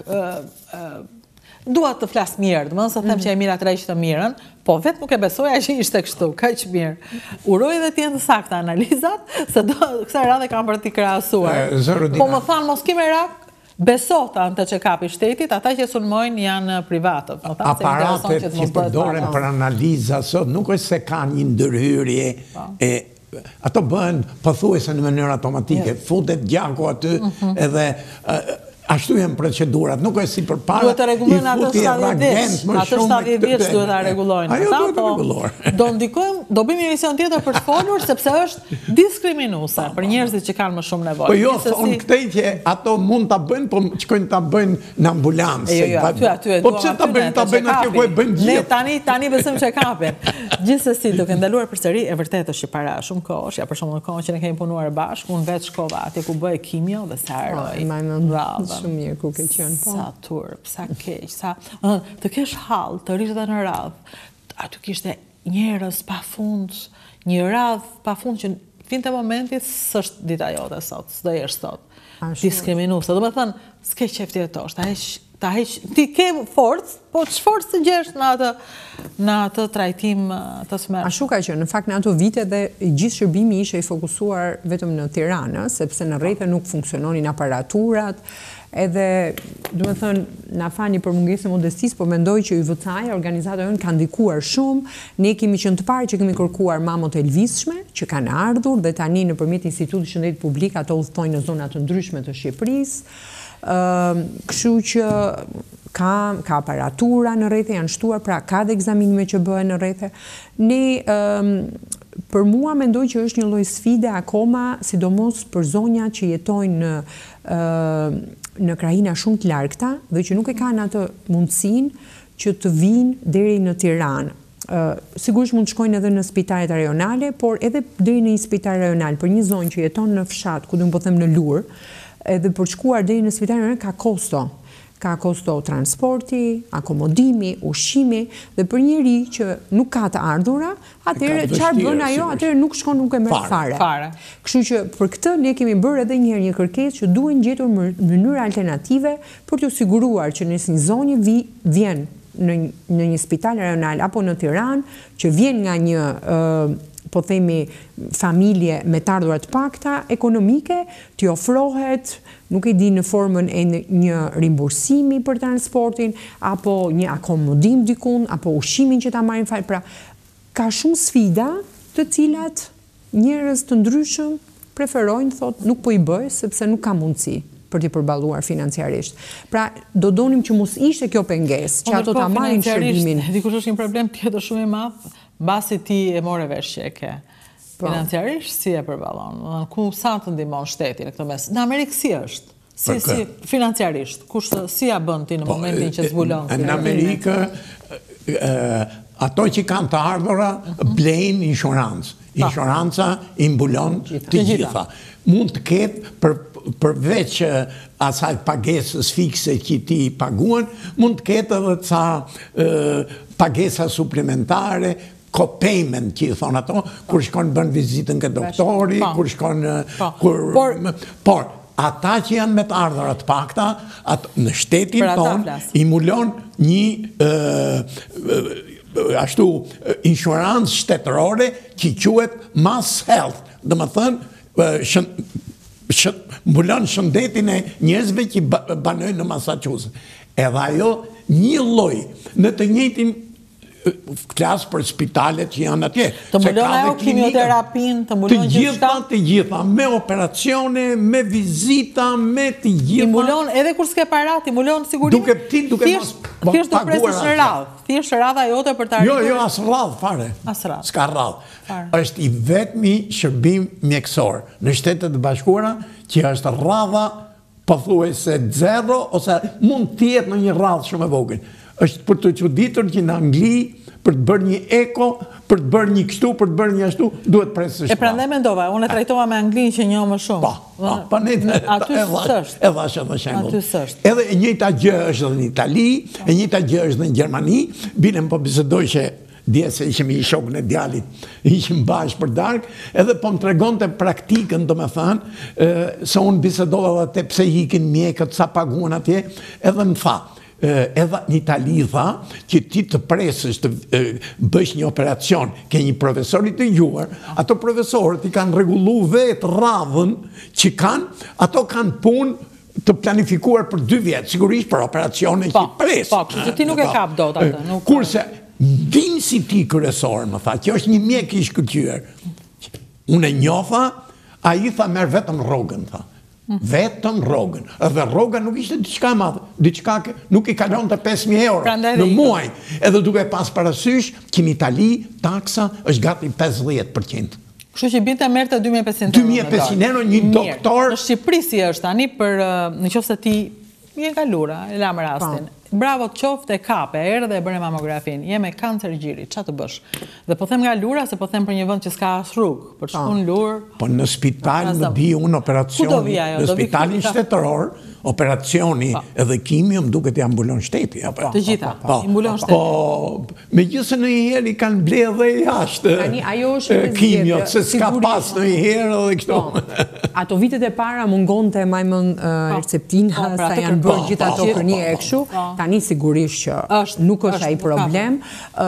dua të flas mirë, domethënë sa them që e mira tregj të mirën, po vetë nuk e besoja që ishte kështu, kaq mirë. Uroj dhe të jenë të sakta analizat, se do kësaj radhe kam për t'i krahasuar. Po më thanë mos kimë rak. Besota në të që kapi shtetit, ata që sulmojnë janë privatët. Aparatet që përdoren për analiza sot, nuk është se ka një ndërhyrje, ato bëhen pothuajse në mënyrë automatike, futet gjaku aty edhe ashtu janë procedurat, nuk është si për para. Duhet të regulojnë atë shtatëdhjetë vjeç, atë shtatëdhjetë vjeç duhet të regulojnë. Ajo duhet të regulojnë. Do ndikojmë, do bëjmë një emision tjetër për të folur, sepse është diskriminuese për njerëzit që kanë më shumë nevojë. Po jo, thonë këtej që ato mund ta bëjnë, po shkojnë ta bëjnë në ambulancë. Jo, jo, aty, aty, po pse ta bëjnë, ta bëjnë atje ku e bëjnë gjithë. Ne tani, tani besojmë që kapin. Gjithsesi, duke ndaluar përsëri, e vërtetë është që para shumë kohësh, ja për shembull në kohën që ne kemi punuar bashkë, unë vetë shkova atje ku bëj kimio dhe sa haroj. Shumë mirë ku ke qenë, po. Sa turp, sa keq, sa... Të kesh hall, të rish dhe në radhë. Aty kishte njerëz pa fund, një radhë pa fund që finte momentit s'është dita jote sot, s'do jesh sot. Diskriminuese. Do me thënë, s'ke qef ti jetosh, ta heq, ti ke forcë, po ç'forcë të gjesh në atë në atë trajtim të smershëm. Ashtu ka qenë, në fakt në ato vite dhe gjithë shërbimi ishte i fokusuar vetëm në Tiranë, sepse në rrethë nuk funksiononin aparaturat, edhe, du me thënë, na fani për mungesë e modestisë, po mendoj që Y V C A-ja, organizata jonë, ka ndikuar shumë. Ne kemi qenë të parë që kemi kërkuar mamot e lvizshme, që kanë ardhur, dhe tani nëpërmjet Institutit Shëndetit Publik ato udhtojnë në zona të ndryshme të Shqipërisë. Kështu që ka ka aparatura në rrethë, janë shtuar, pra ka dhe egzaminime që bëhen në rrethë. Ne për mua mendoj që është një lloj sfide akoma, sidomos për zonja që jetojnë në në krahina shumë të largëta dhe që nuk e kanë atë mundësinë që të vinë deri në Tiranë. Sigurisht mund të shkojnë edhe në spitalet rajonale, por edhe deri në një spital rajonal për një zonë që jeton në fshat, ku do të them në Lur, edhe për të shkuar deri në spital rajonal ka kosto. Ka kosto transporti, akomodimi, ushqimi, dhe për njëri që nuk ka të ardhura, atëherë çfarë bën ajo, atëherë nuk shkon, nuk e merr fare. Kështu që për këtë ne kemi bërë edhe një herë një kërkesë që duhen gjetur mënyra alternative për të siguruar që nëse një zonë vi, vjen në, në një spital rajonal apo në Tiranë, që vjen nga një uh, po themi familje me të ardhurat pakta ekonomike, t'i ofrohet, nuk e di në formën e një rimbursimi për transportin, apo një akomodim dikun, apo ushqimin që ta marrin fal. Pra, ka shumë sfida të cilat njerëz të ndryshëm preferojnë, thot, nuk po i bëj, sepse nuk ka mundësi për t'i përballuar financiarisht. Pra, do donim që mos ishte kjo pengesë, që ato ta marrin shërbimin. Dikush është një problem tjetër shumë i madh, mbasi ti e more vesh që e ke. Financiarisht si e përballon? Ku sa të ndihmon shteti në këtë mes? Në Amerikë si është? Si, si financiarisht? Kush si ja bën ti në momentin që zbulon? Në Amerikë ato që kanë të ardhura blejnë inshurancë. Inshuranca i mbulon të gjitha. Mund të ketë për përveç asaj pagesës fikse që ti paguan, mund të ketë edhe ca pagesa suplementare, co-payment që i thonë ato, kur shkon bën vizitën ke doktori, kur shkon... Por, ata që janë me të ardhurat pakta, në shtetin tonë, i mbulon një ashtu inshurancë shtetërore që quhet Mass Health. Dhe më thënë, mbulon shëndetin e njerëzve që banojnë në Massachusetts. Edhe ajo një lloj në të njëjtin klasë për spitalet që janë atje. Të mbulon ajo kimioterapin, të mbulon gjitha, të gjitha, me operacione, me vizita, me të gjitha. I mbulon edhe kur s'ke para, ti mbulon sigurisht. Duke ti, duke mos paguar. Thjesht të presësh në radhë. Thjesht radha jote për të arritur. Jo, jo, as radhë fare. As radhë. S'ka radhë. Është i vetmi shërbim mjekësor në Shtetet e Bashkuara që është radha pothuajse zero, ose mund të jetë në një radhë shumë e vogël. Është për të çuditur që në Angli, për të bërë një eko, për të bërë një kështu, për të bërë një ashtu, duhet presësh. E prandaj mendova, unë e trajtova me Anglinë që njoh më shumë. Po, po, po ne aty s'është. E dhash edhe shembull. Aty s'është. Edhe e njëjta gjë është edhe në Itali, e njëjta gjë është në Gjermani, binem po bisedoj që dje se ishim i shokun e djalit, ishim bashkë për darkë, edhe po më tregonte praktikën, do me thënë, se unë bisedova edhe te pse ikin mjekët, sa paguan atje, edhe më tha, edhe në Itali tha që ti të presësh të bësh një operacion ke një profesor i të gjuar, ato profesorët i kanë rregullu vetë radhën që kanë, ato kanë punë të planifikuar për dy vjetë, sigurisht për operacione që i presë. Po, kështu që ti nuk e kap dot atë. Kurse, din si ti kryesor, më tha, që është një mjek i shkëlqyer. Unë e njofa, a i tha merr vetëm rrogën, tha. Vetëm rrogën. Edhe rroga nuk ishte diçka e madhe, diçka nuk i kalon të pesë mijë euro në muaj. Edhe duke pas parasysh që në Itali taksa është gati pesëdhjetë përqind. Kështu që binte merrte dy mijë e pesëqind euro. dy mijë e pesëqind euro një doktor. Në Shqipëri si është tani për nëse ti je nga Lura, e lam rastin. Bravo të qoftë e kape, erë dhe e bërë mamografin, jem me kancer gjiri, qa të bësh? Dhe po them nga Lura, se po them për një vënd që s'ka as rrugë, për shkun Lurë... Po në spital më di unë operacioni, në spitalin shtetëror, operacioni edhe kimio më duket i ambulon shteti. Të gjitha, i ambulon shteti. Po, me gjithë në i herë i kanë ble dhe i ashtë kimio, se s'ka pas në i herë dhe kështu. Ato vitet e para mungon të majmën receptina, sa janë bërë gjitha ato për një e këshu, tani sigurisht që nuk është ai problem.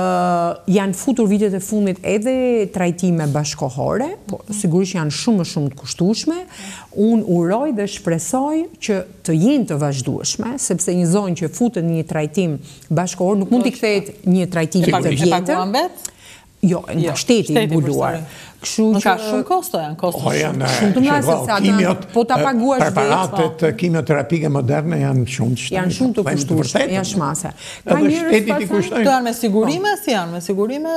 Janë futur vitet e fundit edhe trajtime bashkohore, po sigurisht janë shumë shumë të kushtueshme. Unë uroj dhe shpresoj që të jenë të vazhdueshme, sepse një zonë që futet një trajtim bashkohor nuk mund t'i kthehet një trajtim të vjetër. E paguan vetë? Jo, nga shteti i mbuluar. Nuk ka shumë kosto, janë kosto shumë. Shumë të mëra, sepse ata po ta paguash vetë. Preparatet kimioterapike moderne janë shumë të Janë shumë të kushtueshme, janë shmase. Edhe shteti t'i kushtojnë. Të janë me sigurime, si janë me sigurime?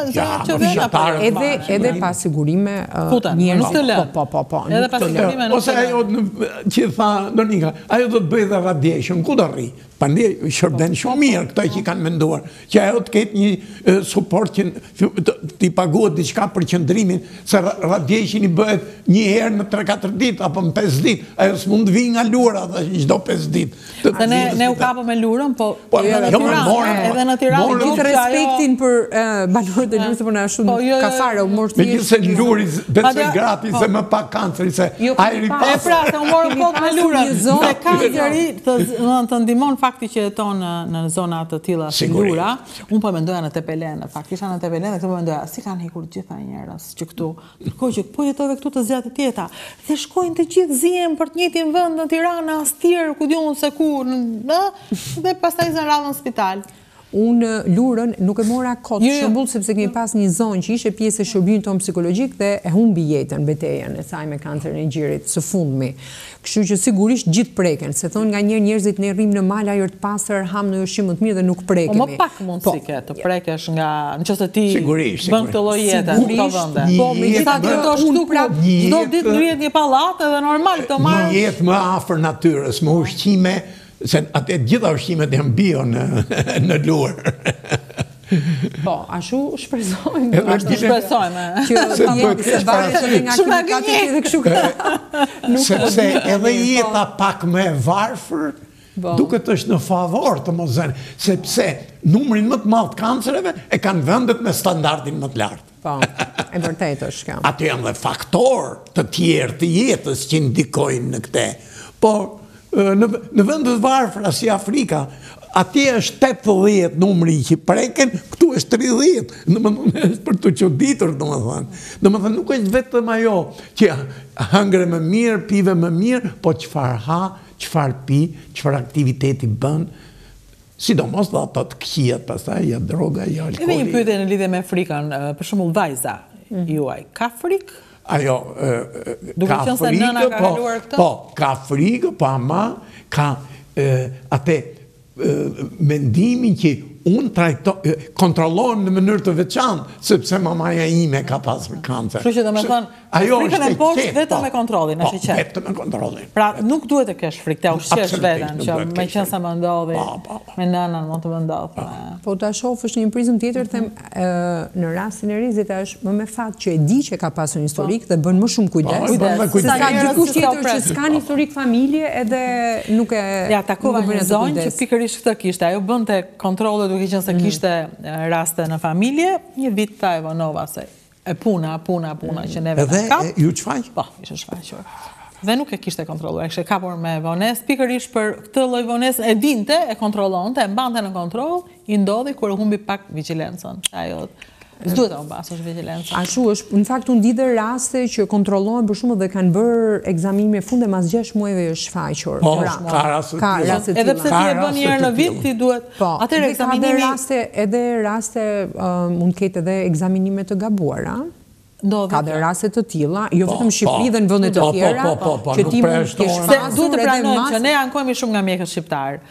Edhe edhe pa sigurime njerëz të lënë. Po, po, po. Edhe pa sigurime nuk të lënë. Ose ajo që tha Donika, ajo do të bëjë dhe radiation, ku do rri? Pandje shërben shumë mirë këto që kanë menduar, që ajo të ketë një support që t'i paguat diçka për qëndrimin, se radiation i bëhet një herë në tre katër ditë, apo në pesë ditë, ajo s'mund të vi nga Lura dhe çdo pesë ditë. Se ne u kapëm me Lurën, po edhe në Tiranë, gjithë respektin për banorët e Lurës, por na shumë kafare u morë thjesht. Megjithëse Luri besoj gratis se më pak kanceri se ajri pas. E pra, se u morën kot me Lurën, se kanceri të ndihmon fakti që jeton në zona të tilla si Lura. Unë po mendoja në Tepelen, fakti isha në Tepelen dhe këtu po mendoja, si kanë hekur gjitha njerëz që këtu, kërkoj që po jetove këtu të zjatë tjeta, dhe shkojnë të gjithë zihen për të njëjtin vend në Tiranë, Astier, ku diun se ku, dhe pastaj zën radhën në spital. Unë Lurën nuk e mora kot shembull sepse kemi pas një zonë që ishte pjesë e shërbimit tonë psikologjik dhe e humbi jetën betejën e saj me kancerin e gjirit së fundmi. Kështu që sigurisht gjithë preken, se thonë nganjëherë njerëzit ne rrim në mal ajër të pastër, ham në ushqim më të mirë dhe nuk prekemi. Po më pak mundsi ke të prekesh nga nëse ti bën këtë lloj jete në këto vende. Po megjithatë këto shtu pra çdo ditë ngrihet një pallat edhe normal të marr. Një jetë më afër natyrës, me ushqime, se atë gjitha ushqimet janë bio në Lurë. Po, ashu shpresojmë. Ashtu shpresojmë. Që jetë se varet nga kimikatet edhe kështu këta. Sepse edhe jeta pak më e varfër, duket është në favor të mos-zënë, sepse numrin më të madh të kancereve e kanë vendet me standardin më të lartë. Po, e vërtet është kjo. Aty janë dhe faktor të tjerë të jetës që ndikojnë në këte. Por në vendet varfra si Afrika, atje është tetëdhjetë numri që preken, këtu është tridhjetë. Domethënë është për të çuditur, domethënë. Domethënë nuk është vetëm ajo që hëngre më mirë, pive më mirë, po çfarë ha, çfarë pi, çfarë aktiviteti bën. Sidomos dhe ato të këqijat pastaj, ja droga, ja alkooli. Edhe një pyetje në lidhje me frikën, për shembull vajza juaj, ka frikë? Ajo, ka frikë, po, ka frikë, po ama, ka atë mendimin që unë kontrollohem në mënyrë të veçantë, sepse mamaja ime ka pasur kancer. Kështu që do me thënë, frikën e poshtë vetëm me kontrollin, e sheqet. Vetëm me kontrollin. Pra nuk duhet të kesh frikë, të ushqesh veten, që me qenë sa më ndodhi, me nënën mund të më ndodhë. Po ta shofësh një prizëm tjetër, them, në rastin e rizit është më me fat që e di që ka pasur një historik dhe bën më shumë kujdes. Se ka dikush tjetër që s'ka një historik familje edhe nuk e... Ja, takova një zonjë që pikërisht këtë kishte, ajo bënte kontrole duke qenë se kishte raste në familje, një vit ta e vonova se e puna, puna, puna që neve në kap. Edhe ju qfaq? Po, ishte shfaqur. Dhe nuk e kishte kontroluar, e kishte kapur me vones, pikërisht për këtë lloj vones e dinte, e kontrollonte, e mbante në kontroll, i ndodhi kur humbi pak vigjilencën. Ajo s'duhet ta humbasësh vigjilencën. Ashtu është, në fakt unë di dhe raste që kontrollohen për shembull dhe kanë bërë ekzaminime funde mas gjashtë muajve është shfaqur. Po, ka raste të tilla. Edhe pse ti e bën një herë në vit, ti duhet atëherë ekzaminimi. Raste, edhe raste mund të ketë edhe ekzaminime të gabuara. Ka dhe raste të tilla, jo vetëm në Shqipëri dhe në vende të tjera, që ti mund të kesh pasur. Duhet të pranojmë që ne ankohemi shumë nga mjekët shqiptar.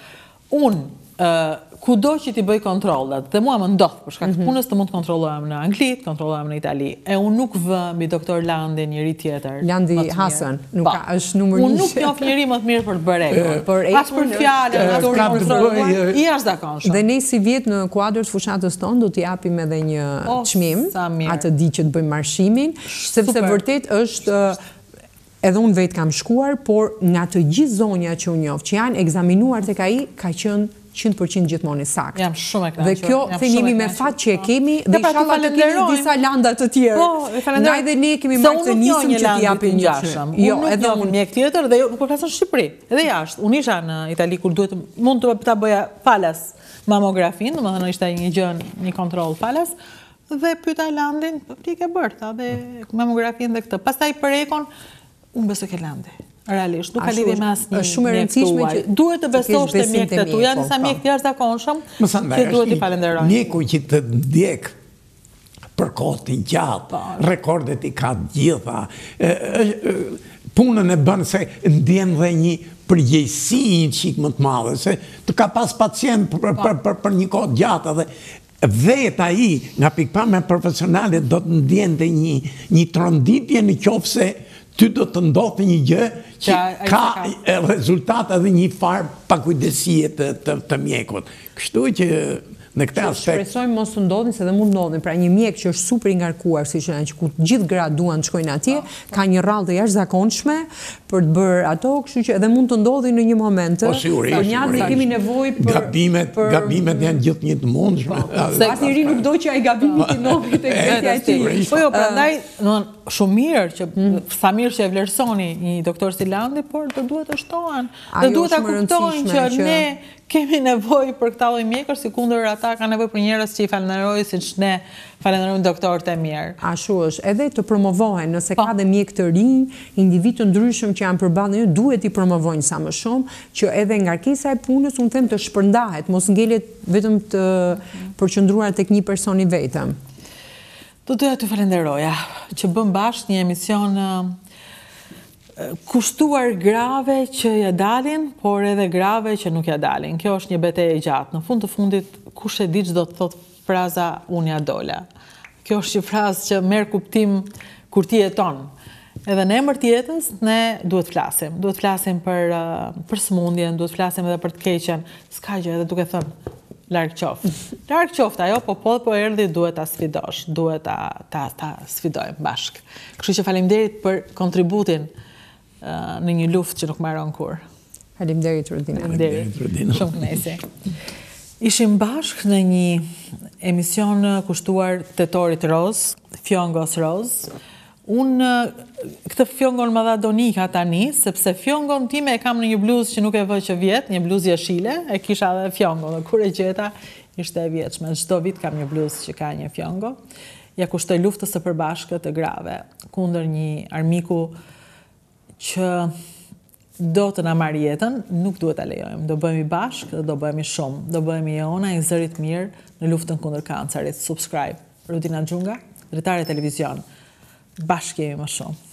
Unë kudo që ti bëj kontrollet, dhe mua më ndodh për shkak të punës të mund të kontrollohem në Angli, të kontrollohem në Itali. E unë nuk vë mbi doktor Landi njëri tjetër. Landi Hasan, nuk ka është numër një. Unë nuk njoh njëri më të mirë për të bërë rekord. Pas për fjalë, ato kontrolluar, i jashtëzakonshëm. Dhe ne si vjet në kuadër të fushatës tonë do t'i japim edhe një çmim, atë di që të bëjmë marshimin, sepse vërtet është edhe unë vetë kam shkuar, por nga të gjithë zonja që unë njoh, që janë ekzaminuar tek ai, ka qenë njëqind përqind gjithmonë sakt. Jam shumë e kënaqur. Dhe kjo themi me fat që e kemi dhe inshallah të kemi disa landa të tjerë. Po, e falenderoj. Ndaj dhe ne kemi marrë të nisëm që t'i japim një gjashëm. Jo, edhe unë mjek tjetër dhe nuk po flas në Shqipëri, edhe jashtë. Unë isha në Itali kur duhet mund të ta bëja falas mamografin, domethënë ishte një gjë, një kontroll falas dhe pyeta Landin, po ti ke bërë ta dhe mamografin dhe këtë. Pastaj për ekon unë besoj ke Landi. Realisht, nuk ka lidhje me asnjë. Është shumë e rëndësishme që duhet të besosh te mjekët e tu. Janë disa mjekë të jashtëzakonshëm që duhet t'i falenderoj. Mjeku që të ndjek për kohë të gjatë, rekordet i ka gjitha. Punën e bën se ndjen dhe një përgjegjësi një çik më të madhe, se të ka pas pacient për një kohë gjatë dhe vetë ai nga pikpamja profesionale do të ndjente një tronditje në qoftë se ty do të ndodhë një gjë që ka rezultate dhe një farë pakujdesie të mjekut. Kështu që në këtë aspekt... Shpresojmë mos të ndodhin, se dhe mund ndodhin. Pra një mjek që është super i ngarkuar, si që që ku gjithë gratë duan të shkojnë atje, ka një rallë të jashtëzakonshme për të bërë ato, kështu që edhe mund të ndodhin në një moment. Po sigurisht. Por njatë ne kemi nevojë për... Gabimet, gabimet janë gjithë një të mundshme. Asnjëri nuk do që ai gabimi të ndodhi tek vetja e tij. Po jo, prandaj, domethënë shumë mirë që sa mirë që e vlerësoni një doktor si Landi, por do duhet të shtohen. Dhe duhet ta kuptojnë që ne kemi nevojë për këta lloj mjekësh, sikundër ata kanë nevojë për njerëz që i falenderojnë siç ne falenderojmë doktorët e mirë. Ashtu është, edhe të promovohen, nëse ka dhe mjek të rinj, individ të ndryshëm që janë përballë, duhet i promovojnë sa më shumë, që edhe ngarkesa e punës unë them të shpërndahet, mos ngelet vetëm të përqendruar tek një person i vetëm. Do doja të falenderoja që bëm bashkë një emision kushtuar grave që ja dalin, por edhe grave që nuk ja dalin. Kjo është një betejë e gjatë. Në fund të fundit, kush e di ç'do të thotë fraza unë ja dola. Kjo është një frazë që merr kuptim kur ti jeton. Edhe në emër të jetës, ne duhet flasim. Duhet flasim për, për sëmundjen, duhet flasim edhe për të keqen. S'ka gjë, edhe duke thënë, larg qoftë. Larg qoftë ajo, po po po erdhi duhet ta sfidosh, duhet ta ta, ta sfidojmë bashkë. Kështu që faleminderit për kontributin në një luftë që nuk mbaron kur. Faleminderit Rodina. Faleminderit. Shumë kënaqësi. Ishim bashkë në një emision kushtuar Tetorit Roz, Fjongos Roz. Unë këtë fjongon më dha Donika tani, sepse fjongon time e kam në një bluzë që nuk e vë që vjet, një bluzë jeshile, e kisha edhe fjongon, dhe kur e gjeta ishte e vjetshme. Çdo vit kam një bluzë që ka një fjongo. Ja kushtoj luftës së përbashkët të grave kundër një armiku që do të na marrë jetën, nuk duhet ta lejojmë. Do bëhemi bashkë dhe do bëhemi shumë. Do bëhemi jona i zërit mirë në luftën kundër kancerit. Subscribe. Rodina Xhunga, dritare televizion. Bashkë jemi më shumë.